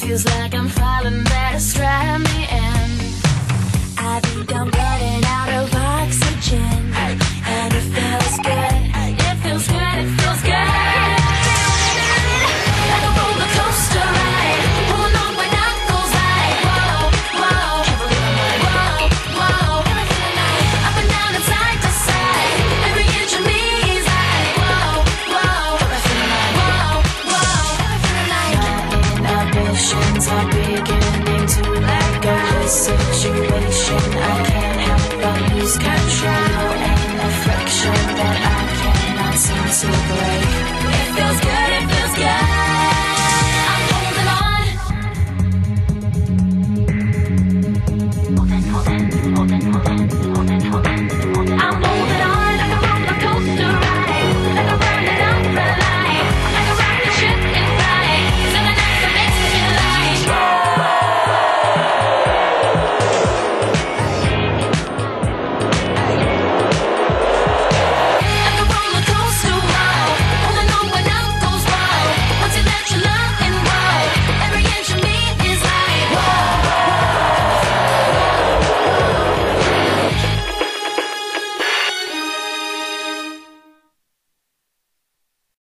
feels like I'm falling, better strap me in. I think I'm running out of oxygen, and it feels good, it feels good, it feels good. Like a roller coaster ride, pulling on my knuckles like whoa, whoa, whoa, whoa. Up and down and side to side, every inch of me is like whoa, whoa, whoa, whoa. My inhibitions are beginning to let go. This situation, I can't help but lose control, and a friction that I cannot seem to break. It feels good.